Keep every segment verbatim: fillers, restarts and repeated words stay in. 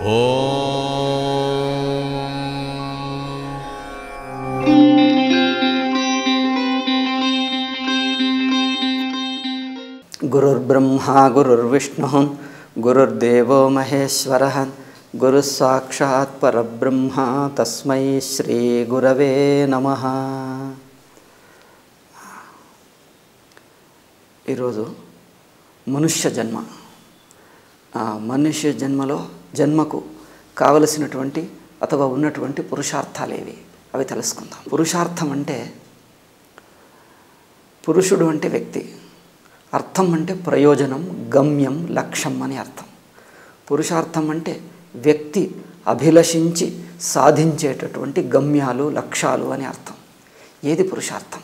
गुरुर्ब्रह्मा गुरुर्विष्णुः गुरुर्देवो महेश्वरः गुरुः साक्षात् परब्रह्म तस्मै श्री गुरवे नमः। ఈరోజు మనుష్య జన్మ, మనుష్య జన్మలో జన్మకు కావలసినటువంటి అథవా ఉన్నటువంటి పురుషార్థాలేవి అవి తెలుసుకుందాం. పురుషార్థం అంటే పురుషుడు అంటే వ్యక్తి, అర్థం అంటే ప్రయోజనం, గమ్యం, లక్ష్యం అని అర్థం. పురుషార్థం అంటే వ్యక్తి అభిలషించి సాధించేటటువంటి గమ్యాలు, లక్ష్యాలు అని అర్థం. ఏది పురుషార్థం?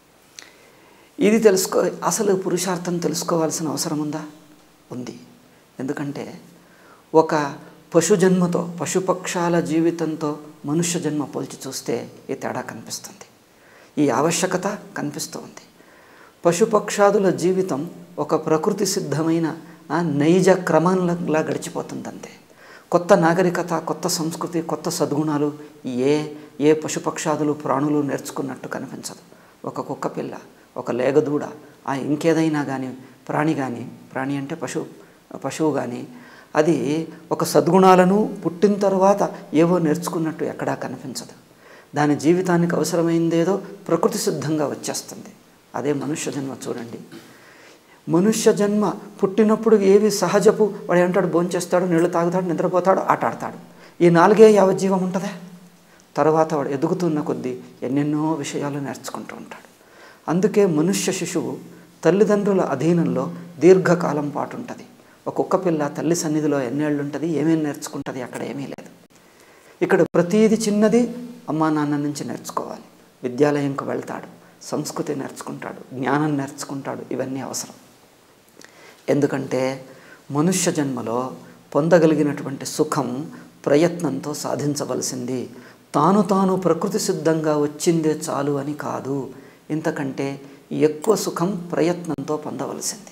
ఇది తెలుసుకో అసలు పురుషార్థం తెలుసుకోవాల్సిన అవసరం ఉందా? ఉంది. ఎందుకంటే ఒక పశు జన్మతో, పశుపక్షాల జీవితంతో మనుష్య జన్మ పోల్చి చూస్తే ఈ తేడా కనిపిస్తుంది, ఈ ఆవశ్యకత కనిపిస్తుంది. పశుపక్షాదుల జీవితం ఒక ప్రకృతి సిద్ధమైన నైజ క్రమంలా గడిచిపోతుంది అంతే. కొత్త నాగరికత, కొత్త సంస్కృతి, కొత్త సద్గుణాలు ఏ ఏ పశుపక్షాదులు ప్రాణులు నేర్చుకున్నట్టు కనిపించదు. ఒక కుక్క పిల్ల, ఒక లేగదూడ, ఆ ఇంకేదైనా కానీ ప్రాణి కానీ, ప్రాణి అంటే పశు పశువు కానీ, అది ఒక సద్గుణాలను పుట్టిన తర్వాత ఏవో నేర్చుకున్నట్టు ఎక్కడా కనిపించదు. దాని జీవితానికి అవసరమైందేదో ప్రకృతి సిద్ధంగా వచ్చేస్తుంది. అదే మనుష్య జన్మ. చూడండి, మనుష్య జన్మ పుట్టినప్పుడు ఏవి సహజపు, వాడు ఏమంటాడు, భోంచేస్తాడు, నీళ్లు తాగుతాడు, నిద్రపోతాడు, ఆట ఆడతాడు. ఈ నాలుగే యావజ్జీవం ఉంటుందా? తర్వాత వాడు ఎదుగుతున్న కొద్దీ ఎన్నెన్నో విషయాలు నేర్చుకుంటూ ఉంటాడు. అందుకే మనుష్య శిశువు తల్లిదండ్రుల అధీనంలో దీర్ఘకాలం పాటు ఉంటుంది. ఒక కుక్క పిల్ల తల్లి సన్నిధిలో ఎన్నేళ్ళు ఉంటుంది, ఏమేమి నేర్చుకుంటుంది? అక్కడ ఏమీ లేదు. ఇక్కడ ప్రతీది చిన్నది అమ్మా నాన్న నుంచి నేర్చుకోవాలి. విద్యాలయంకు వెళ్తాడు, సంస్కృతి నేర్చుకుంటాడు, జ్ఞానం నేర్చుకుంటాడు. ఇవన్నీ అవసరం. ఎందుకంటే మనుష్య జన్మలో పొందగలిగినటువంటి సుఖం ప్రయత్నంతో సాధించవలసింది. తాను తాను ప్రకృతి సిద్ధంగా వచ్చిందే చాలు అని కాదు, ఇంతకంటే ఎక్కువ సుఖం ప్రయత్నంతో పొందవలసింది.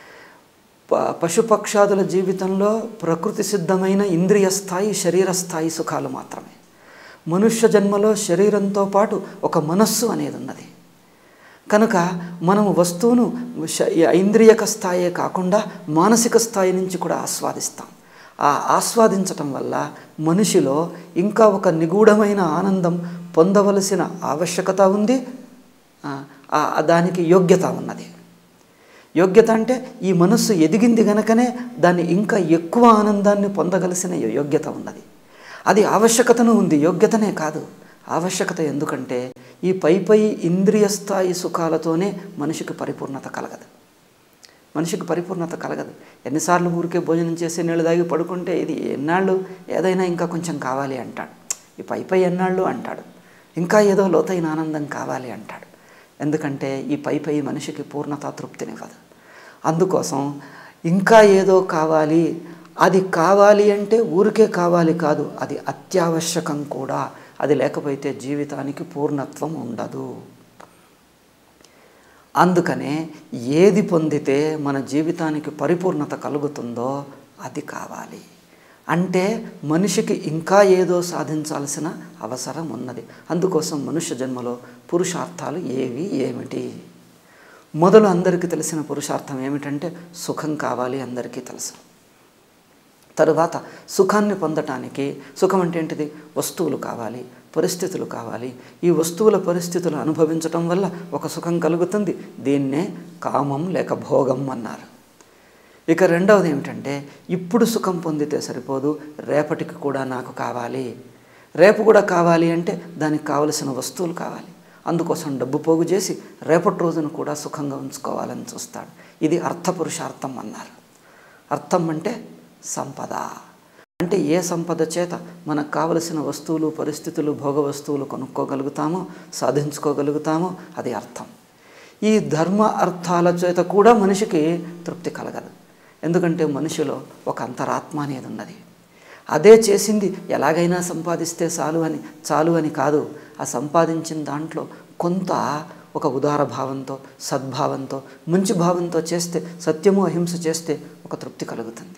ప పశుపక్షాదుల జీవితంలో ప్రకృతి సిద్ధమైన ఇంద్రియ స్థాయి, శరీర స్థాయి సుఖాలు మాత్రమే. మనుష్య జన్మలో శరీరంతో పాటు ఒక మనస్సు అనేది ఉన్నది. కనుక మనము వస్తువును ఐంద్రియక స్థాయే కాకుండా మానసిక స్థాయి నుంచి కూడా ఆస్వాదిస్తాం. ఆ ఆస్వాదించటం వల్ల మనిషిలో ఇంకా ఒక నిగూఢమైన ఆనందం పొందవలసిన ఆవశ్యకత ఉంది, దానికి యోగ్యత ఉన్నది. యోగ్యత అంటే ఈ మనస్సు ఎదిగింది గనకనే దాన్ని ఇంకా ఎక్కువ ఆనందాన్ని పొందగలిసిన యోగ్యత ఉన్నది. అది ఆవశ్యకతను ఉంది, యోగ్యతనే కాదు. ఆవశ్యకత ఎందుకంటే ఈ పై పై ఇంద్రియ స్థాయి సుఖాలతోనే మనిషికి పరిపూర్ణత కలగదు. మనిషికి పరిపూర్ణత కలగదు. ఎన్నిసార్లు ఊరికే భోజనం చేసి నీళ్ళు తాగి పడుకుంటే ఇది ఎన్నాళ్ళు ఏదైనా ఇంకా కొంచెం కావాలి అంటాడు. ఈ పై పై ఎన్నాళ్ళు అంటాడు. ఇంకా ఏదో లోతైన ఆనందం కావాలి అంటాడు. ఎందుకంటే ఈ పై పై మనిషికి పూర్ణత, తృప్తినివ్వదు. అందుకోసం ఇంకా ఏదో కావాలి. అది కావాలి అంటే ఊరికే కావాలి కాదు, అది అత్యావశ్యకం కూడా. అది లేకపోతే జీవితానికి పూర్ణత్వం ఉండదు. అందుకనే ఏది పొందితే మన జీవితానికి పరిపూర్ణత కలుగుతుందో అది కావాలి. అంటే మనిషికి ఇంకా ఏదో సాధించాల్సిన అవసరం ఉన్నది. అందుకోసం మనుష్య జన్మలో పురుషార్థాలు ఏవి ఏమిటి? మొదలు అందరికీ తెలిసిన పురుషార్థం ఏమిటంటే సుఖం కావాలి, అందరికీ తెలుసు. తరువాత సుఖాన్ని పొందటానికి, సుఖం అంటే ఏంటిది? వస్తువులు కావాలి, పరిస్థితులు కావాలి. ఈ వస్తువుల పరిస్థితులు అనుభవించటం వల్ల ఒక సుఖం కలుగుతుంది. దీన్నే కామం లేక భోగం అన్నారు. ఇక రెండవది ఏమిటంటే ఇప్పుడు సుఖం పొందితే సరిపోదు, రేపటికి కూడా నాకు కావాలి. రేపు కూడా కావాలి అంటే దానికి కావలసిన వస్తువులు కావాలి. అందుకోసం డబ్బు పోగు చేసి రేపటి రోజును కూడా సుఖంగా ఉంచుకోవాలని చూస్తాడు. ఇది అర్థపురుషార్థం అన్నారు. అర్థం అంటే సంపద. అంటే ఏ సంపద చేత మనకు కావలసిన వస్తువులు, పరిస్థితులు, భోగ వస్తువులు కొనుక్కోగలుగుతామో, సాధించుకోగలుగుతామో అది అర్థం. ఈ ధర్మ అర్థాల చేత కూడా మనిషికి తృప్తి కలగదు. ఎందుకంటే మనిషిలో ఒక అంతరాత్మ అనేది ఉన్నది. అదే చేసింది ఎలాగైనా సంపాదిస్తే చాలు అని చాలు అని కాదు. ఆ సంపాదించిన దాంట్లో కొంత ఒక ఉదార భావంతో, సద్భావంతో, మంచి భావంతో చేస్తే, సత్యము అహింస చేస్తే ఒక తృప్తి కలుగుతుంది.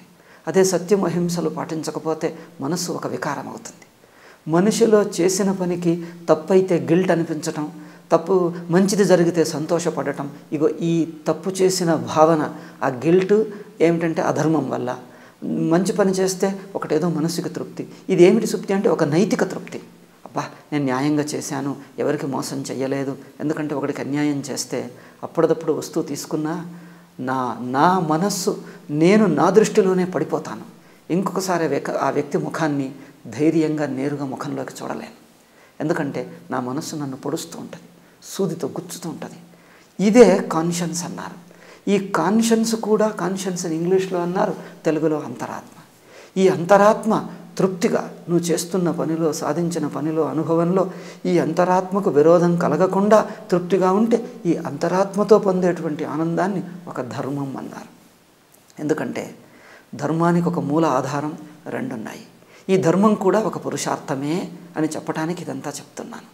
అదే సత్యం అహింసలు పాటించకపోతే మనస్సు ఒక వికారం అవుతుంది. మనిషిలో చేసిన పనికి తప్పైతే గిల్ట్ అనిపించటం, తప్పు మంచిది జరిగితే సంతోషపడటం, ఇగో ఈ తప్పు చేసిన భావన, ఆ గిల్ట్ ఏమిటంటే అధర్మం వల్ల. మంచి పని చేస్తే ఒకటేదో మనసుకి తృప్తి. ఇది ఏమిటి తృప్తి అంటే ఒక నైతిక తృప్తి. అబ్బా నేను న్యాయంగా చేశాను, ఎవరికి మోసం చెయ్యలేదు. ఎందుకంటే ఒకడికి అన్యాయం చేస్తే అప్పుడప్పుడు వస్తువు తీసుకున్నా నా నా మనస్సు నేను నా దృష్టిలోనే పడిపోతాను. ఇంకొకసారి ఆ వ్యక్తి ముఖాన్ని ధైర్యంగా నేరుగా ముఖంలోకి చూడలేను. ఎందుకంటే నా మనస్సు నన్ను పొడుస్తూ ఉంటుంది, సూదితో గుచ్చుతూ ఉంటుంది. ఇదే కాన్షియన్స్ అన్నారు. ఈ కాన్షియన్స్ కూడా కాన్షియన్స్ అని ఇంగ్లీష్లో అన్నారు, తెలుగులో అంతరాత్మ. ఈ అంతరాత్మ తృప్తిగా నువ్వు చేస్తున్న పనిలో, సాధించిన పనిలో, అనుభవంలో ఈ అంతరాత్మకు విరోధం కలగకుండా తృప్తిగా ఉంటే ఈ అంతరాత్మతో పొందేటువంటి ఆనందాన్ని ఒక ధర్మం అన్నారు. ఎందుకంటే ధర్మానికి ఒక మూల ఆధారం రెండున్నాయి. ఈ ధర్మం కూడా ఒక పురుషార్థమే అని చెప్పడానికి ఇదంతా చెప్తున్నాను.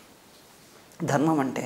ధర్మం అంటే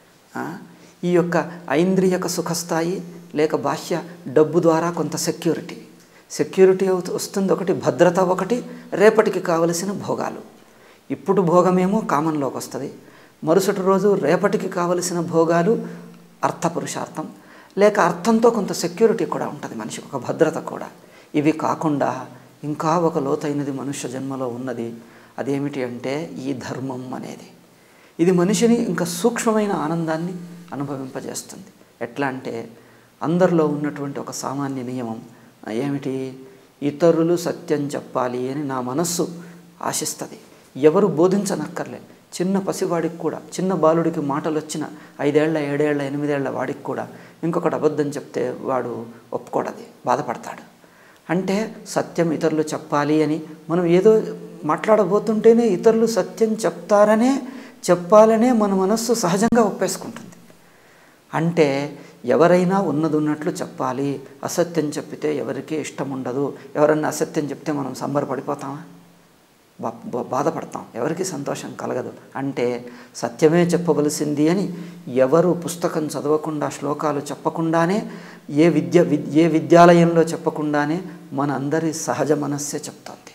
ఈ యొక్క ఐంద్రియక సుఖస్థాయి లేక బాహ్య డబ్బు ద్వారా కొంత సెక్యూరిటీ సెక్యూరిటీ వస్తుంది. ఒకటి భద్రత, ఒకటి రేపటికి కావలసిన భోగాలు. ఇప్పుడు భోగమేమో కామన్లోకి వస్తుంది, మరుసటి రోజు రేపటికి కావలసిన భోగాలు అర్థపురుషార్థం. లేక అర్థంతో కొంత సెక్యూరిటీ కూడా ఉంటుంది, మనిషికి ఒక భద్రత కూడా. ఇవి కాకుండా ఇంకా ఒక లోతైనది మనుష్య జన్మలో ఉన్నది. అదేమిటి అంటే ఈ ధర్మం అనేది. ఇది మనిషిని ఇంకా సూక్ష్మమైన ఆనందాన్ని అనుభవింపజేస్తుంది. ఎట్లా అంటే అందరిలో ఉన్నటువంటి ఒక సామాన్య నియమం ఏమిటి? ఇతరులు సత్యం చెప్పాలి అని నా మనస్సు ఆశిస్తుంది. ఎవరు బోధించనక్కర్లే. చిన్న పసివాడికి కూడా, చిన్న బాలుడికి మాటలు వచ్చిన ఐదేళ్ల ఏడేళ్ల ఎనిమిదేళ్ల వాడికి కూడా ఇంకొకటి అబద్ధం చెప్తే వాడు ఒప్పుకోడది, బాధపడతాడు. అంటే సత్యం ఇతరులు చెప్పాలి అని మనం ఏదో మాట్లాడబోతుంటేనే ఇతరులు సత్యం చెప్తారనే చెప్పాలనే మన మనస్సు సహజంగా ఒప్పేసుకుంటుంది. అంటే ఎవరైనా ఉన్నది ఉన్నట్లు చెప్పాలి, అసత్యం చెప్పితే ఎవరికీ ఇష్టం ఉండదు. ఎవరన్నా అసత్యం చెప్తే మనం సంబరపడిపోతామా? బా బాధపడతాం, ఎవరికి సంతోషం కలగదు. అంటే సత్యమే చెప్పవలసింది అని ఎవరు పుస్తకం చదవకుండా, శ్లోకాలు చెప్పకుండానే, ఏ విద్య ఏ విద్యాలయంలో చెప్పకుండానే మన అందరి సహజ మనస్సే చెప్తోంది.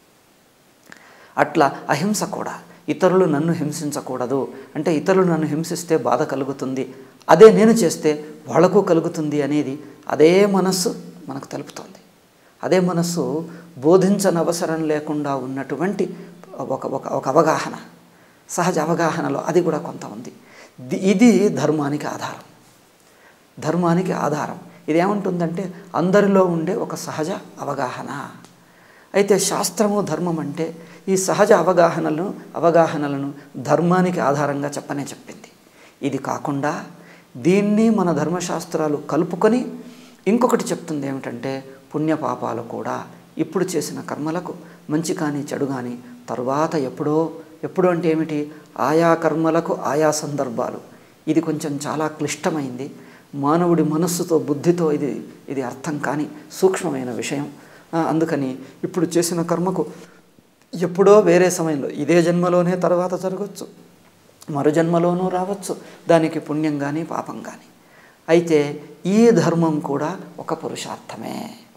అట్లా అహింస కూడా, ఇతరులు నన్ను హింసించకూడదు అంటే ఇతరులు నన్ను హింసిస్తే బాధ కలుగుతుంది, అదే నేను చేస్తే వాళ్లకు కలుగుతుంది అనేది అదే మనస్సు మనకు తెలుపుతోంది. అదే మనస్సు బోధించనవసరం లేకుండా ఉన్నటువంటి ఒక ఒక ఒక అవగాహన, సహజ అవగాహనలో అది కూడా కొంత ఉంది. ఇది ధర్మానికి ఆధారం. ధర్మానికి ఆధారం ఇదేముంటుందంటే అందరిలో ఉండే ఒక సహజ అవగాహన. అయితే శాస్త్రము ధర్మం అంటే ఈ సహజ అవగాహనలను అవగాహనలను ధర్మానికి ఆధారంగా చెప్పనే చెప్పింది. ఇది కాకుండా దీన్ని మన ధర్మశాస్త్రాలు కలుపుకొని ఇంకొకటి చెప్తుంది ఏమిటంటే పుణ్యపాపాలు కూడా. ఇప్పుడు చేసిన కర్మలకు మంచి కానీ చెడు కానీ తరువాత ఎప్పుడో ఎప్పుడు అంటే ఏమిటి? ఆయా కర్మలకు ఆయా సందర్భాలు. ఇది కొంచెం చాలా క్లిష్టమైంది, మానవుడి మనస్సుతో బుద్ధితో ఇది ఇది అర్థం కాని సూక్ష్మమైన విషయం. అందుకని ఇప్పుడు చేసిన కర్మకు ఎప్పుడో వేరే సమయంలో, ఇదే జన్మలోనే తర్వాత జరగవచ్చు, మరు జన్మలోనూ రావచ్చు, దానికి పుణ్యం కానీ పాపం కానీ. అయితే ఈ ధర్మం కూడా ఒక పురుషార్థమే.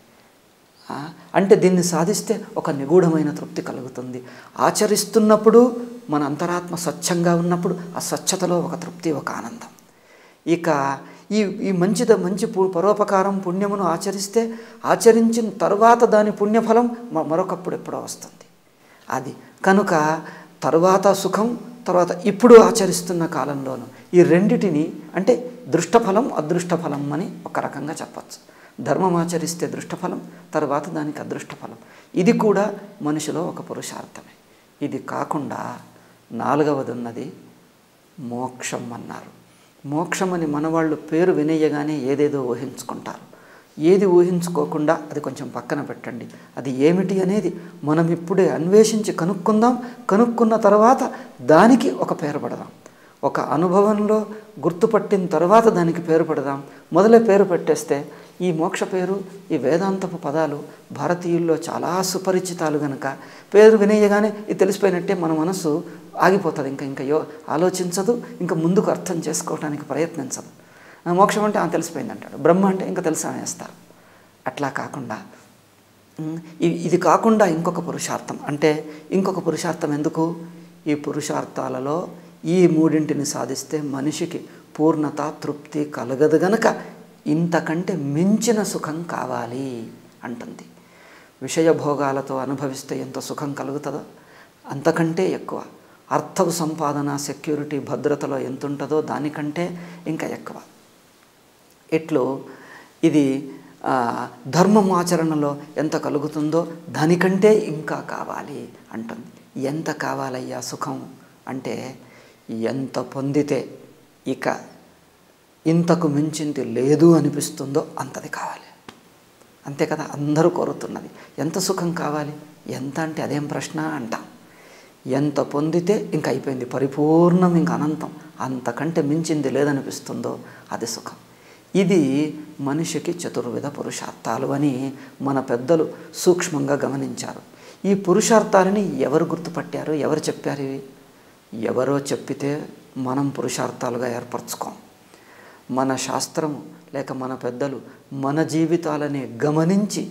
అంటే దీన్ని సాధిస్తే ఒక నిగూఢమైన తృప్తి కలుగుతుంది. ఆచరిస్తున్నప్పుడు మన అంతరాత్మ స్వచ్ఛంగా ఉన్నప్పుడు ఆ స్వచ్ఛతలో ఒక తృప్తి, ఒక ఆనందం. ఇక ఈ ఈ మంచిద మంచి పరోపకారం పుణ్యమును ఆచరిస్తే ఆచరించిన తర్వాత దాని పుణ్యఫలం మరొకప్పుడు ఎప్పుడో వస్తుంది. అది కనుక తర్వాత సుఖం, తర్వాత ఇప్పుడు ఆచరిస్తున్న కాలంలోనూ ఈ రెండిటిని అంటే దృష్టఫలం అదృష్టఫలం అని ఒక రకంగా చెప్పచ్చు. ధర్మం ఆచరిస్తే దృష్టఫలం, తర్వాత దానికి అదృష్టఫలం. ఇది కూడా మనిషిలో ఒక పురుషార్థమే. ఇది కాకుండా నాలుగవది ఉన్నది మోక్షం అన్నారు. మోక్షం అని మనవాళ్ళు పేరు వినేయగానే ఏదేదో ఊహించుకుంటారు. ఏది ఊహించుకోకుండా అది కొంచెం పక్కన పెట్టండి. అది ఏమిటి అనేది మనం ఇప్పుడే అన్వేషించి కనుక్కుందాం. కనుక్కున్న తర్వాత దానికి ఒక పేరు పెడదాం. ఒక అనుభవంలో గుర్తుపట్టిన తర్వాత దానికి పేరు పెడదాం. మొదలే పేరు పెట్టేస్తే ఈ మోక్ష పేరు, ఈ వేదాంతపు పదాలు భారతీయుల్లో చాలా సుపరిచితాలు కనుక పేరు వినేయగానే ఇది తెలిసిపోయినట్టే మన మనసు ఆగిపోతుంది. ఇంకా ఇంకా యో ఆలోచించదు, ఇంకా ముందుకు అర్థం చేసుకోవడానికి ప్రయత్నించదు. మోక్షం అంటే తెలిసిపోయింది అంటాడు, బ్రహ్మ అంటే ఇంకా తెలుసా అనేస్తారు. అట్లా కాకుండా ఇది కాకుండా ఇంకొక పురుషార్థం, అంటే ఇంకొక పురుషార్థం ఎందుకు? ఈ పురుషార్థాలలో ఈ మూడింటిని సాధిస్తే మనిషికి పూర్ణత తృప్తి కలగదు గనక ఇంతకంటే మించిన సుఖం కావాలి అంటుంది. విషయభోగాలతో అనుభవిస్తే ఎంత సుఖం కలుగుతుందో అంతకంటే ఎక్కువ, అర్థ సంపాదన సెక్యూరిటీ భద్రతలో ఎంత ఉంటుందో దానికంటే ఇంకా ఎక్కువ. ఎట్లు ఇది ధర్మం ఆచరణలో ఎంత కలుగుతుందో దానికంటే ఇంకా కావాలి అంటుంది. ఎంత కావాలయ్యా సుఖం అంటే, ఎంత పొందితే ఇక ఇంతకు మించింది లేదు అనిపిస్తుందో అంతది కావాలి. అంతే కదా అందరూ కోరుతున్నది. ఎంత సుఖం కావాలి, ఎంత అంటే అదేం ప్రశ్న అంటాం. ఎంత పొందితే ఇంక అయిపోయింది, పరిపూర్ణం, ఇంక అనంతం, అంతకంటే మించింది లేదనిపిస్తుందో అది సుఖం. ఇది మనిషికి చతుర్విధ పురుషార్థాలు అని మన పెద్దలు సూక్ష్మంగా గమనించారు. ఈ పురుషార్థాలని ఎవరు గుర్తుపట్టారు, ఎవరు చెప్పారు? ఇవి ఎవరో చెప్పితే మనం పురుషార్థాలుగా ఏర్పరచుకోం. మన శాస్త్రము లేక మన పెద్దలు మన జీవితాలని గమనించి,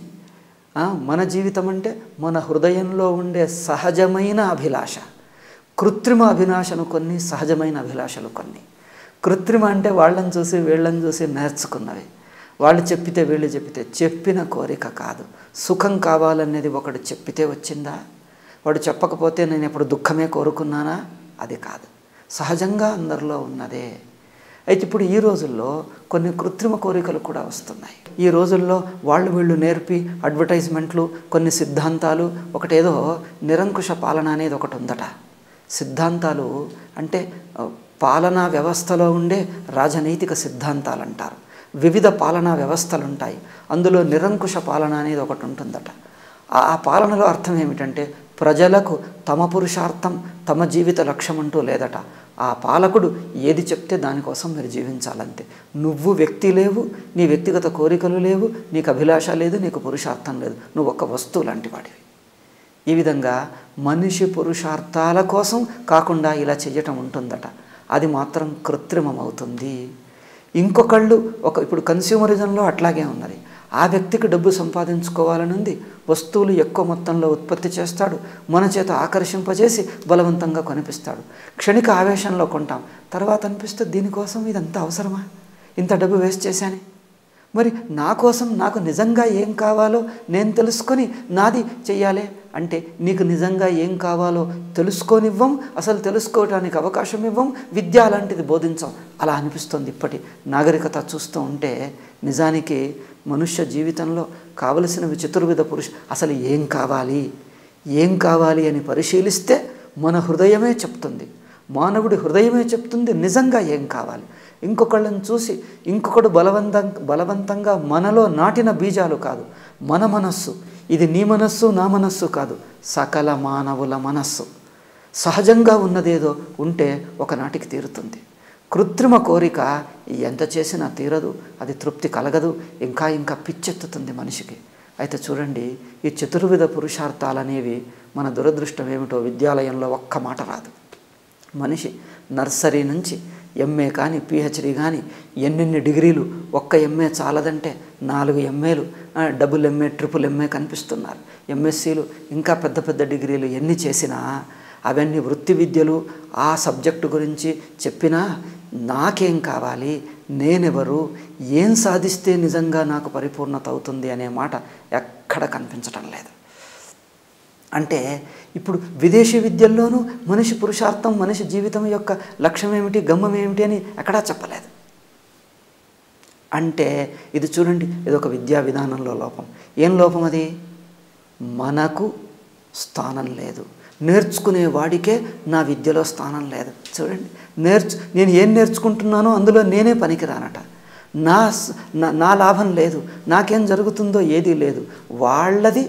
మన జీవితం అంటే మన హృదయంలో ఉండే సహజమైన అభిలాష, కృత్రిమ అభిలాషను కొన్ని, సహజమైన అభిలాషలు కొన్ని. కృత్రిమ అంటే వాళ్ళని చూసి వీళ్ళని చూసి నేర్చుకున్నవి, వాళ్ళు చెప్పితే వీళ్ళు చెప్పితే చెప్పిన కోరిక కాదు. సుఖం కావాలనేది ఒకడు చెప్పితే వచ్చిందా? వాడు చెప్పకపోతే నేను ఎప్పుడు దుఃఖమే కోరుకున్నానా? అది కాదు, సహజంగా అందరిలో ఉన్నదే. అయితే ఇప్పుడు ఈ రోజుల్లో కొన్ని కృత్రిమ కోరికలు కూడా వస్తున్నాయి. ఈ రోజుల్లో వాళ్ళు వీళ్ళు నేర్పి అడ్వర్టైజ్మెంట్లు, కొన్ని సిద్ధాంతాలు, ఒకటేదో నిరంకుశ పాలన అనేది ఒకటి ఉందట. సిద్ధాంతాలు అంటే పాలనా వ్యవస్థలో ఉండే రాజనైతిక సిద్ధాంతాలు అంటారు. వివిధ పాలనా వ్యవస్థలు ఉంటాయి, అందులో నిరంకుశ పాలన అనేది ఒకటి ఉంటుందట. ఆ పాలనలో అర్థం ఏమిటంటే ప్రజలకు తమ పురుషార్థం, తమ జీవిత లక్ష్యం అంటూ లేదట. ఆ పాలకుడు ఏది చెప్తే దానికోసం మీరు జీవించాలంతే. నువ్వు వ్యక్తి లేవు, నీ వ్యక్తిగత కోరికలు లేవు, నీకు అభిలాష లేదు, నీకు పురుషార్థం లేదు, నువ్వు ఒక వస్తువు లాంటి వాడివి. ఈ విధంగా మనిషి పురుషార్థాల కోసం కాకుండా ఇలా చెయ్యటం ఉంటుందట. అది మాత్రం కృత్రిమం అవుతుంది. ఇంకొకళ్ళు ఒక ఇప్పుడు కన్స్యూమరిజంలో అట్లాగే ఉన్నది. ఆ వ్యక్తికి డబ్బు సంపాదించుకోవాలని ఉంది, వస్తువులు ఎక్కువ మొత్తంలో ఉత్పత్తి చేస్తాడు, మన చేత ఆకర్షింపజేసి బలవంతంగా కొనిపిస్తాడు. క్షణిక ఆవేశంలో కొంటాం, తర్వాత అనిపిస్తే దీనికోసం ఇదంతా అవసరమా, ఇంత డబ్బు వేస్ట్ చేశానే. మరి నా కోసం నాకు నిజంగా ఏం కావాలో నేను తెలుసుకొని నాది చెయ్యాలి అంటే నీకు నిజంగా ఏం కావాలో తెలుసుకోనివ్వం, అసలు తెలుసుకోవడానికి అవకాశం ఇవ్వం, విద్య అలాంటిది బోధించం. అలా అనిపిస్తుంది ఇప్పటి నాగరికత చూస్తూ ఉంటే. నిజానికి మనుష్య జీవితంలో కావలసినవి చతుర్విధ పురుష అసలు ఏం కావాలి ఏం కావాలి అని పరిశీలిస్తే మన హృదయమే చెప్తుంది, మానవుడి హృదయమే చెప్తుంది నిజంగా ఏం కావాలి. ఇంకొకళ్ళని చూసి ఇంకొకడు బలవంతం బలవంతంగా మనలో నాటిన బీజాలు కాదు, మన మనస్సు. ఇది నీ మనస్సు నా మనస్సు కాదు, సకల మానవుల మనస్సు. సహజంగా ఉన్నదేదో ఉంటే ఒకనాటికి తీరుతుంది. కృత్రిమ కోరిక ఎంత చేసినా తీరదు, అది తృప్తి కలగదు, ఇంకా ఇంకా పిచ్చెత్తుతుంది మనిషికి. అయితే చూడండి, ఈ చతుర్విధ పురుషార్థాలు అనేవి మన దురదృష్టం ఏమిటో విద్యాలయంలో ఒక్క మాట రాదు. మనిషి నర్సరీ నుంచి ఎంఏ కానీ పిహెచ్డి కానీ ఎన్నెన్ని డిగ్రీలు, ఒక్క ఎంఏ చాలదంటే నాలుగు ఎంఏలు, డబుల్ ఎంఏ ట్రిపుల్ ఎంఏ కనిపిస్తున్నారు. ఎంఎస్సీలు ఇంకా పెద్ద పెద్ద డిగ్రీలు ఎన్ని చేసినా అవన్నీ వృత్తి విద్యలు. ఆ సబ్జెక్టు గురించి చెప్పినా నాకేం కావాలి, నేనెవరు, ఏం సాధిస్తే నిజంగా నాకు పరిపూర్ణత అవుతుంది అనే మాట ఎక్కడ కనిపించటం లేదు. అంటే ఇప్పుడు విదేశీ విద్యల్లోనూ మనిషి పురుషార్థం, మనిషి జీవితం యొక్క లక్ష్యం ఏమిటి, గమ్యం ఏమిటి అని ఎక్కడా చెప్పలేదు. అంటే ఇది చూడండి, ఇది ఒక విద్యా విధానంలో లోపం. ఏం లోపం అది? మనకు స్థానం లేదు, నేర్చుకునే వాడికే నా విద్యలో స్థానం లేదు. చూడండి, నేర్చు నేను ఏం నేర్చుకుంటున్నానో అందులో నేనే పనికిరానట, నా నా లాభం లేదు, నాకేం జరుగుతుందో ఏదీ లేదు. వాళ్ళది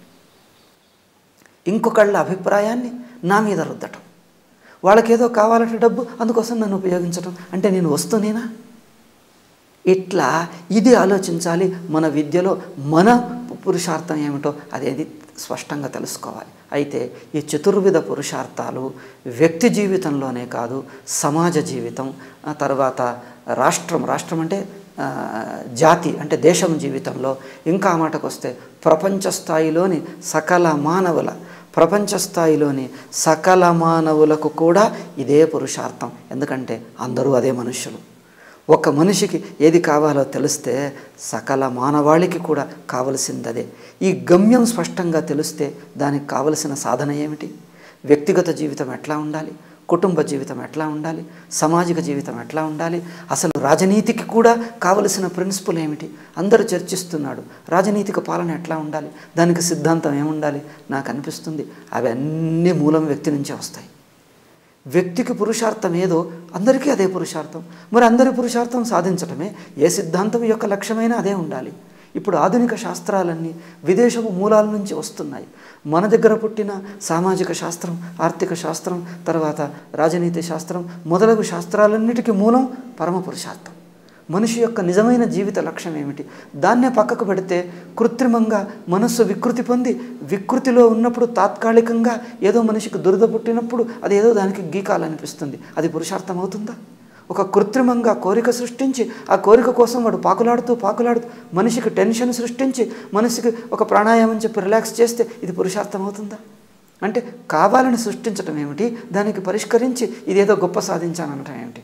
ఇంకొకళ్ళ అభిప్రాయాన్ని నా మీద రుద్దటం, వాళ్ళకేదో కావాలంటే డబ్బు, అందుకోసం నన్ను ఉపయోగించటం. అంటే నేను వస్తునేనా? ఇట్లా ఇది ఆలోచించాలి. మన విద్యలో మన పురుషార్థం ఏమిటో అదేది స్పష్టంగా తెలుసుకోవాలి. అయితే ఈ చతుర్విధ పురుషార్థాలు వ్యక్తి జీవితంలోనే కాదు, సమాజ జీవితం, ఆ తర్వాత రాష్ట్రం రాష్ట్రం అంటే జాతి అంటే దేశం జీవితంలో, ఇంకా ఆ మాటకు వస్తే ప్రపంచ స్థాయిలోని సకల మానవుల ప్రపంచ స్థాయిలోని సకల మానవులకు కూడా ఇదే పురుషార్థం. ఎందుకంటే అందరూ అదే మనుష్యులు. ఒక మనిషికి ఏది కావాలో తెలిస్తే సకల మానవాళికి కూడా కావలసింది అదే. ఈ గమ్యం స్పష్టంగా తెలిస్తే దానికి కావలసిన సాధన ఏమిటి? వ్యక్తిగత జీవితం ఎట్లా ఉండాలి, కుటుంబ జీవితం ఎట్లా ఉండాలి, సామాజిక జీవితం ఎట్లా ఉండాలి, అసలు రాజనీతికి కూడా కావలసిన ప్రిన్సిపల్ ఏమిటి అందరూ చర్చిస్తున్నాడు. రాజనీతిక పాలన ఎట్లా ఉండాలి, దానికి సిద్ధాంతం ఏముండాలి? నాకు అనిపిస్తుంది అవన్నీ మూలం వ్యక్తి నుంచే వస్తాయి. వ్యక్తికి పురుషార్థం ఏదో అందరికీ అదే పురుషార్థం. మరి అందరి పురుషార్థం సాధించటమే ఏ సిద్ధాంతం యొక్క లక్ష్యమైనా అదే ఉండాలి. ఇప్పుడు ఆధునిక శాస్త్రాలన్నీ విదేశపు మూలాల నుంచి వస్తున్నాయి. మన దగ్గర పుట్టిన సామాజిక శాస్త్రం, ఆర్థిక శాస్త్రం, తర్వాత రాజనీతి శాస్త్రం మొదలగు శాస్త్రాలన్నిటికీ మూలం పరమ పురుషార్థం. మనిషి యొక్క నిజమైన జీవిత లక్ష్యం ఏమిటి? దాన్నే పక్కకు పెడితే కృత్రిమంగా మనస్సు వికృతి పొంది వికృతిలో ఉన్నప్పుడు తాత్కాలికంగా ఏదో మనిషికి దురద పుట్టినప్పుడు అది ఏదో దానికి గీకాలనిపిస్తుంది. అది పురుషార్థం అవుతుందా? ఒక కృత్రిమంగా కోరిక సృష్టించి ఆ కోరిక కోసం వాడు పాకులాడుతూ పాకులాడుతూ మనిషికి టెన్షన్ సృష్టించి మనిషికి ఒక ప్రాణాయామం చెప్పి రిలాక్స్ చేస్తే ఇది పురుషార్థం అవుతుందా? అంటే కావాలని సృష్టించడం ఏమిటి, దానికి పరిష్కరించి ఇదేదో గొప్ప సాధించాననటం ఏమిటి?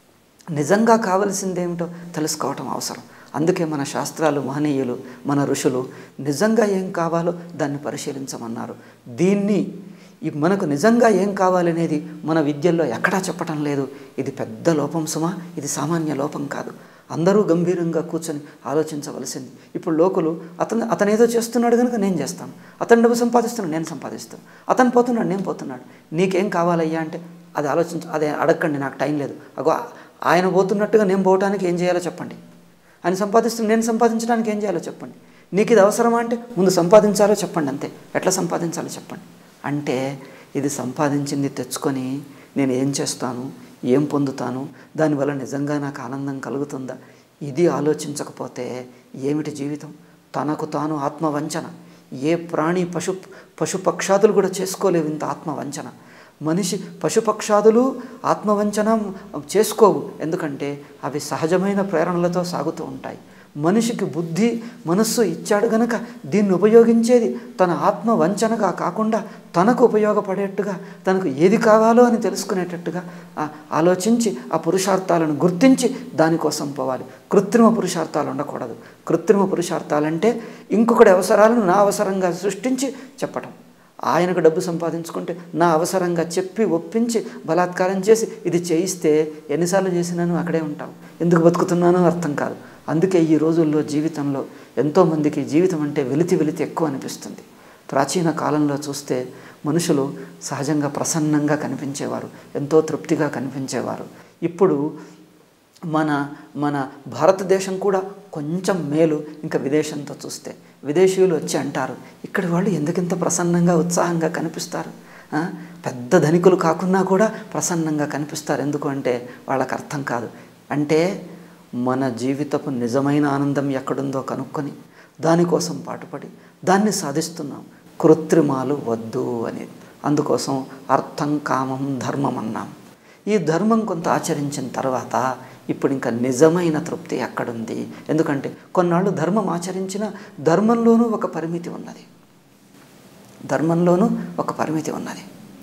నిజంగా కావలసిందేమిటో తెలుసుకోవటం అవసరం. అందుకే మన శాస్త్రాలు, మహనీయులు, మన ఋషులు నిజంగా ఏం కావాలో దాన్ని పరిశీలించమన్నారు. దీన్ని ఈ మనకు నిజంగా ఏం కావాలనేది మన విద్యల్లో ఎక్కడా చెప్పటం లేదు. ఇది పెద్ద లోపం సుమా, ఇది సామాన్య లోపం కాదు. అందరూ గంభీరంగా కూర్చొని ఆలోచించవలసింది. ఇప్పుడు లోకులు అతను అతను ఏదో చేస్తున్నాడు కనుక నేను చేస్తాను, అతను డబ్బు సంపాదిస్తున్నాడు నేను సంపాదిస్తాను, అతను పోతున్నాడు నేను పోతున్నాడు, నీకేం కావాలయ్యా అంటే అది ఆలోచించ అదే అడగండి, నాకు టైం లేదు. అగో ఆయన పోతున్నట్టుగా నేను పోవటానికి ఏం చేయాలో చెప్పండి, ఆయన సంపాదిస్తున్న నేను సంపాదించడానికి ఏం చేయాలో చెప్పండి, నీకు ఇది అవసరమా అంటే ముందు సంపాదించాలో చెప్పండి, అంతే. ఎట్లా సంపాదించాలో చెప్పండి. అంటే ఇది సంపాదించింది తెచ్చుకొని నేను ఏం చేస్తాను, ఏం పొందుతాను, దానివల్ల నిజంగా నాకు ఆనందం కలుగుతుందా, ఇది ఆలోచించకపోతే ఏమిటి జీవితం? తనకు తాను ఆత్మవంచన. ఏ ప్రాణి పశు పశుపక్షాదులు కూడా చేసుకోలేవు ఇంత ఆత్మవంచన. మనిషి పశుపక్షాదులు ఆత్మవంచన చేసుకోవు, ఎందుకంటే అవి సహజమైన ప్రేరణలతో సాగుతూ ఉంటాయి. మనిషికి బుద్ధి మనస్సు ఇచ్చాడు గనక దీన్ని ఉపయోగించేది తన ఆత్మవంచనగా కాకుండా తనకు ఉపయోగపడేట్టుగా, తనకు ఏది కావాలో అని తెలుసుకునేటట్టుగా ఆలోచించి ఆ పురుషార్థాలను గుర్తించి దానికోసం పోవాలి. కృత్రిమ పురుషార్థాలు ఉండకూడదు. కృత్రిమ పురుషార్థాలంటే ఇంకొకటి అవసరాలను నా అవసరంగా సృష్టించి చెప్పటం. ఆయనకు డబ్బు సంపాదించుకుంటే నా అవసరంగా చెప్పి ఒప్పించి బలాత్కారం చేసి ఇది చేయిస్తే ఎన్నిసార్లు చేసినాను అక్కడే ఉంటాం, ఎందుకు బతుకుతున్నానో అర్థం కాదు. అందుకే ఈ రోజుల్లో జీవితంలో ఎంతోమందికి జీవితం అంటే వెలితి వెలితి ఎక్కువ అనిపిస్తుంది. ప్రాచీన కాలంలో చూస్తే మనుషులు సహజంగా ప్రసన్నంగా కనిపించేవారు, ఎంతో తృప్తిగా కనిపించేవారు. ఇప్పుడు మన మన భారతదేశం కూడా కొంచెం మేలు ఇంకా విదేశంతో చూస్తే. విదేశీయులు వచ్చి అంటారు, ఇక్కడి వాళ్ళు ఎందుకింత ప్రసన్నంగా ఉత్సాహంగా కనిపిస్తారు, పెద్ద ధనికులు కాకున్నా కూడా ప్రసన్నంగా కనిపిస్తారు. ఎందుకు అంటే వాళ్ళకి అర్థం కాదు. అంటే మన జీవితపు నిజమైన ఆనందం ఎక్కడుందో కనుక్కొని దానికోసం పాటుపడి దాన్ని సాధిస్తున్నాం. కృత్రిమాలు వద్దు అనేది. అందుకోసం అర్థం, కామం, ధర్మం అన్నాం. ఈ ధర్మం కొంత ఆచరించిన తర్వాత ఇప్పుడు ఇంకా నిజమైన తృప్తి ఎక్కడుంది? ఎందుకంటే కొన్నాళ్ళు ధర్మం ఆచరించిన ధర్మంలోనూ ఒక పరిమితి ఉన్నది, ధర్మంలోనూ ఒక పరిమితి ఉన్నది.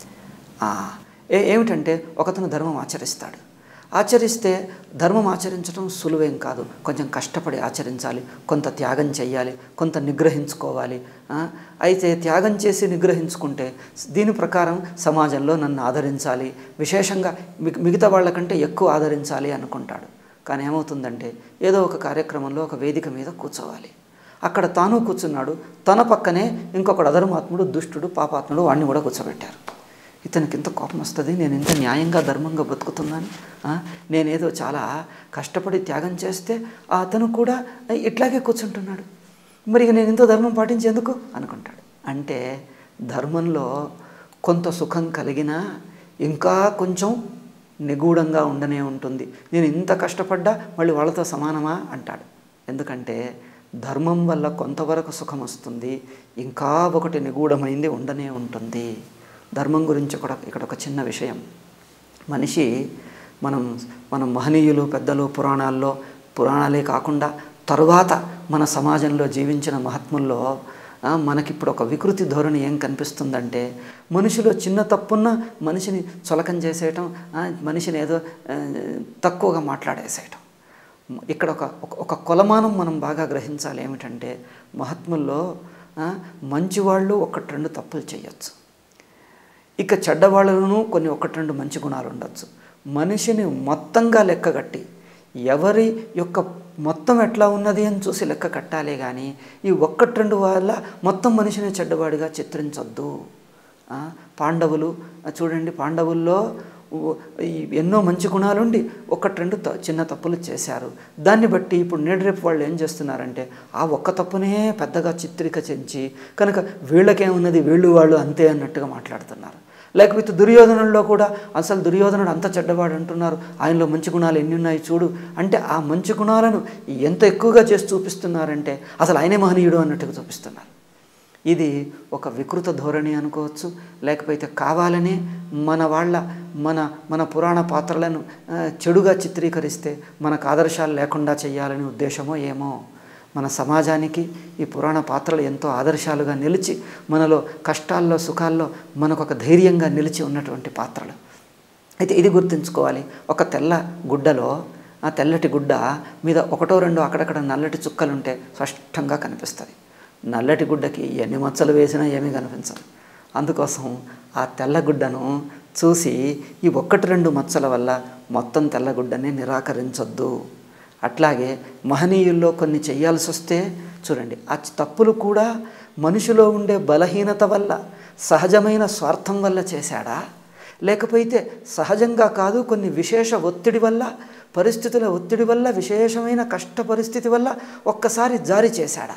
ఏ ఏమిటంటే ఒకతను ధర్మం ఆచరిస్తాడు, ఆచరిస్తే ధర్మం ఆచరించడం సులువేం కాదు, కొంచెం కష్టపడి ఆచరించాలి, కొంత త్యాగం చేయాలి, కొంత నిగ్రహించుకోవాలి. అయితే త్యాగం చేసి నిగ్రహించుకుంటే దీని ప్రకారం సమాజంలో నన్ను ఆదరించాలి, విశేషంగా మిగతా వాళ్ళకంటే ఎక్కువ ఆదరించాలి అనుకుంటాడు. కానీ ఏమవుతుందంటే ఏదో ఒక కార్యక్రమంలో ఒక వేదిక మీద కూర్చోవాలి, అక్కడ తాను కూర్చున్నాడు, తన పక్కనే ఇంకొకడు అధర్మాత్ముడు, దుష్టుడు, పాపాత్ముడు వాడిని కూడా కూర్చోబెట్టారు. ఇతనికి ఇంత కోపం వస్తుంది, నేను ఇంత న్యాయంగా ధర్మంగా బ్రతుకుతున్నాను, నేనేదో చాలా కష్టపడి త్యాగం చేస్తే అతను కూడా ఇట్లాగే కూర్చుంటున్నాడు, మరి నేను ఇంత ధర్మం పాటించేందుకు అనుకుంటాడు. అంటే ధర్మంలో కొంత సుఖం కలిగినా ఇంకా కొంచెం నిగూఢంగా ఉండనే ఉంటుంది. నేను ఇంత కష్టపడ్డా మళ్ళీ వాళ్ళతో సమానమా అంటాడు. ఎందుకంటే ధర్మం వల్ల కొంతవరకు సుఖం వస్తుంది, ఇంకా ఒకటి నిగూఢమైంది ఉండనే ఉంటుంది. ధర్మం గురించి కూడా ఇక్కడ ఒక చిన్న విషయం. మనిషి మనం మనం మహనీయులు, పెద్దలు, పురాణాల్లో పురాణాలే కాకుండా తరువాత మన సమాజంలో జీవించిన మహాత్ముల్లో మనకిప్పుడు ఒక వికృతి ధోరణి ఏం కనిపిస్తుందంటే, మనిషిలో చిన్న తప్పున్న మనిషిని చులకం చేసేయటం, మనిషిని ఏదో తక్కువగా మాట్లాడేసేయటం. ఇక్కడ ఒక ఒక కొలమానం మనం బాగా గ్రహించాలి. ఏమిటంటే, మహాత్ముల్లో మంచివాళ్ళు ఒకటి రెండు తప్పులు చేయొచ్చు, ఇక చెడ్డవాళ్ళను కొన్ని ఒకటి రెండు మంచి గుణాలు ఉండొచ్చు. మనిషిని మొత్తంగా లెక్కగట్టి ఎవరి యొక్క మొత్తం ఎట్లా ఉన్నది అని చూసి లెక్క కట్టాలే కానీ ఈ ఒక్కటి రెండు వల్ల మొత్తం మనిషిని చెడ్డవాడిగా చిత్రించొద్దు. పాండవులు చూడండి, పాండవుల్లో ఎన్నో మంచి గుణాలుండి ఒకటి రెండు చిన్న తప్పులు చేశారు. దాన్ని బట్టి ఇప్పుడు నేడు రేపు వాళ్ళు ఏం చేస్తున్నారంటే ఆ ఒక్క తప్పునే పెద్దగా చిత్రీకరించి కనుక వీళ్ళకేమున్నది, వీళ్ళు వాళ్ళు అంతే అన్నట్టుగా మాట్లాడుతున్నారు. లేకపోతే దుర్యోధనుల్లో కూడా అసలు దుర్యోధనుడు అంత చెడ్డవాడు అంటున్నారు, ఆయనలో మంచి గుణాలు ఎన్ని ఉన్నాయి చూడు అంటే ఆ మంచి గుణాలను ఎంత ఎక్కువగా చేసి చూపిస్తున్నారంటే అసలు ఆయనే మహనీయుడు అన్నట్టుగా చూపిస్తున్నారు. ఇది ఒక వికృత ధోరణి అనుకోవచ్చు. లేకపోతే కావాలనే మన వాళ్ళ మన మన పురాణ పాత్రలను చెడుగా చిత్రీకరిస్తే మనకు ఆదర్శాలు లేకుండా చేయాలనే ఉద్దేశమో ఏమో. మన సమాజానికి ఈ పురాణ పాత్రలు ఎంతో ఆదర్శాలుగా నిలిచి మనలో కష్టాల్లో సుఖాల్లో మనకు ఒక ధైర్యంగా నిలిచి ఉన్నటువంటి పాత్రలు. అయితే ఇది గుర్తుంచుకోవాలి. ఒక తెల్ల గుడ్డలో ఆ తెల్లటి గుడ్డ మీద ఒకటో రెండో అక్కడక్కడ నల్లటి చుక్కలుంటే స్పష్టంగా కనిపిస్తుంది. నల్లటి గుడ్డకి ఎన్ని మచ్చలు వేసినా ఏమీ కనిపించదు. అందుకోసం ఆ తెల్లగుడ్డను చూసి ఈ ఒక్కటి రెండు మచ్చల వల్ల మొత్తం తెల్లగుడ్డని నిరాకరించొద్దు. అట్లాగే మహనీయుల్లో కొన్ని చేయాల్సి వస్తే చూడండి, ఆ తప్పులు కూడా మనిషిలో ఉండే బలహీనత వల్ల సహజమైన స్వార్థం వల్ల చేశాడా, లేకపోతే సహజంగా కాదు కొన్ని విశేష ఒత్తిడి వల్ల, పరిస్థితుల ఒత్తిడి వల్ల, విశేషమైన కష్ట పరిస్థితి వల్ల ఒక్కసారి జారీ చేశాడా,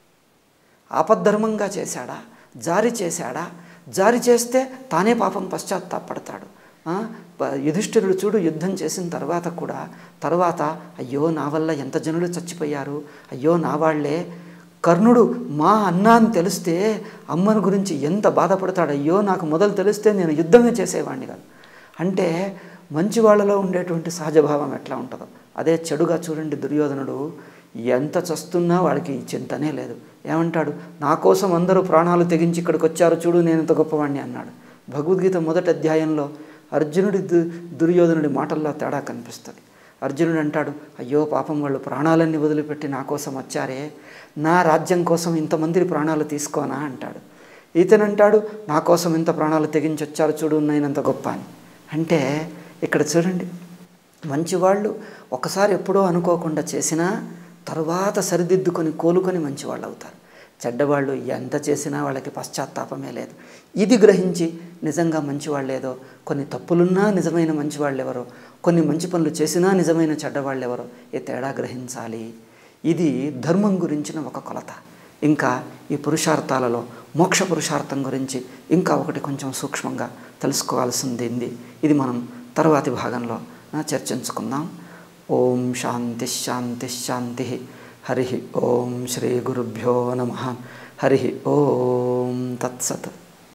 ఆపద్ధర్మంగా చేశాడా, జారీ చేశాడా? జారీ చేస్తే తానే పాపం పశ్చాత్తాపడతాడు. యుధిష్ఠిరుడు చూడు, యుద్ధం చేసిన తర్వాత కూడా తర్వాత అయ్యో నా వల్ల ఎంత జనులు చచ్చిపోయారు, అయ్యో నా వాళ్లే, కర్ణుడు మా అన్న అని తెలిస్తే అమ్మను గురించి ఎంత బాధపడతాడు, అయ్యో నాకు మొదలు తెలిస్తే నేను యుద్ధమే చేసేవాడిని కాదు అంటే మంచి వాళ్ళలో ఉండేటువంటి సహజభావం ఎట్లా ఉంటుందో అదే చెడుగా చూడండి. దుర్యోధనుడు ఎంత చస్తున్నా వాడికి చింతనే లేదు. ఏమంటాడు, నా కోసం అందరూ ప్రాణాలు తెగించి ఇక్కడికి వచ్చారు చూడు, నేను ఇంత గొప్పవాణ్ణి అన్నాడు. భగవద్గీత మొదటి అధ్యాయంలో అర్జునుడి దు దుర్యోధనుడి మాటల్లో తేడా కనిపిస్తుంది. అర్జునుడు అంటాడు, అయ్యో పాపం వాళ్ళు ప్రాణాలన్నీ వదిలిపెట్టి నా కోసం వచ్చారే, నా రాజ్యం కోసం ఇంతమంది ప్రాణాలు తీసుకోనా అంటాడు. ఇతనంటాడు, నా కోసం ఇంత ప్రాణాలు తెగించి వచ్చారు చూడు, నేనంత గొప్ప అని. అంటే ఇక్కడ చూడండి, మంచివాళ్ళు ఒకసారి ఎప్పుడో అనుకోకుండా చేసినా తరువాత సరిదిద్దుకొని కోలుకొని మంచివాళ్ళు అవుతారు. చెడ్డవాళ్ళు ఎంత చేసినా వాళ్ళకి పశ్చాత్తాపమే లేదు. ఇది గ్రహించి నిజంగా మంచివాళ్ళు ఏదో, కొన్ని తప్పులున్నా నిజమైన మంచివాళ్ళు ఎవరో, కొన్ని మంచి పనులు చేసినా నిజమైన చెడ్డవాళ్ళు ఎవరో ఈ తేడా గ్రహించాలి. ఇది ధర్మం గురించిన ఒక కొలత. ఇంకా ఈ పురుషార్థాలలో మోక్ష పురుషార్థం గురించి ఇంకా ఒకటి కొంచెం సూక్ష్మంగా తెలుసుకోవాల్సింది. ఇది మనం తర్వాతి భాగంలో చర్చించుకుందాం. ఓం శాంతి శాంతి శాంతి. హరి ఓం శ్రీ గురుభ్యో నమః. హరి ఓం తత్సత్.